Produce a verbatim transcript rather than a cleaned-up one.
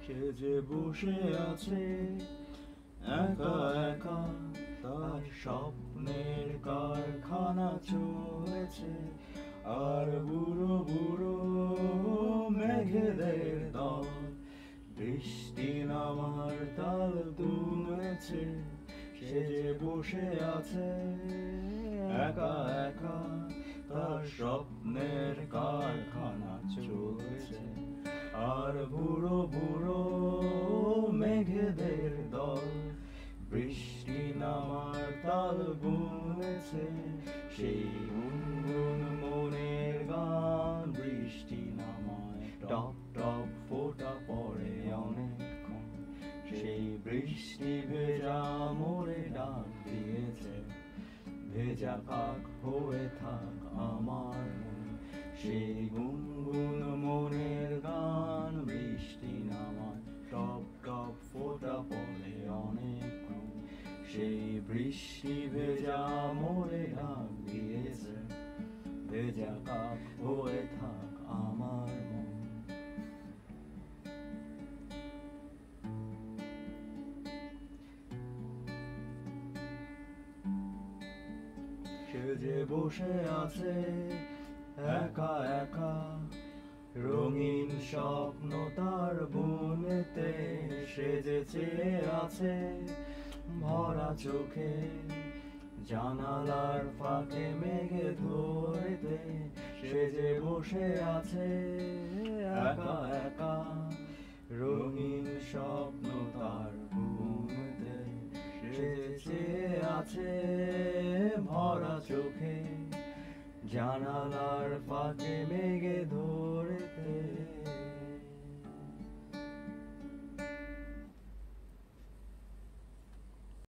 সে যে বসে আছে একা একা, তার স্বপ্নের কারখানা চলেছে। আর বুড়ো বুড়ো মেঘেদের দল বৃষ্টি নামার তাল তুলেছে। সে যে বসে আছে একা একা, তার স্বপ্নের কারখানা চলছে। আর বুড়ো বুড়ো মেঘেদের দল বৃষ্টি নামার তাল গুনেছে। সেই গুনগুন মনের গান বৃষ্টি নামায় টপ টপ ফোঁটা পড়ে অনেকক্ষণ। সেই বৃষ্টি ভেজা মোরে ডাক দিয়েছে, ভেজা কাক হয়ে থাক আমার মন। সেই গুনগুন মনের গান বৃষ্টি নামায় টপ টপ ফোঁটা পড়ে অনেকক্ষণ। সেই বৃষ্টি ভেজা মোরে ডাক দিয়েছে, ভেজা কাক হয়ে থাক আমার মন। সে যে বসে আছে একা একা, রঙিন স্বপ্ন তার বুনেতে। সে যে চেয়ে আছে ভরা চোখে, জানালার ফাঁকে মেঘে ধরেতে। সে যে বসে আছে একা একা, রঙিন স্বপ্ন তার বুনেতে। সে যে চেয়ে আছে ভরা চোখে, জানালার ফাঁকে মেঘে ধরে।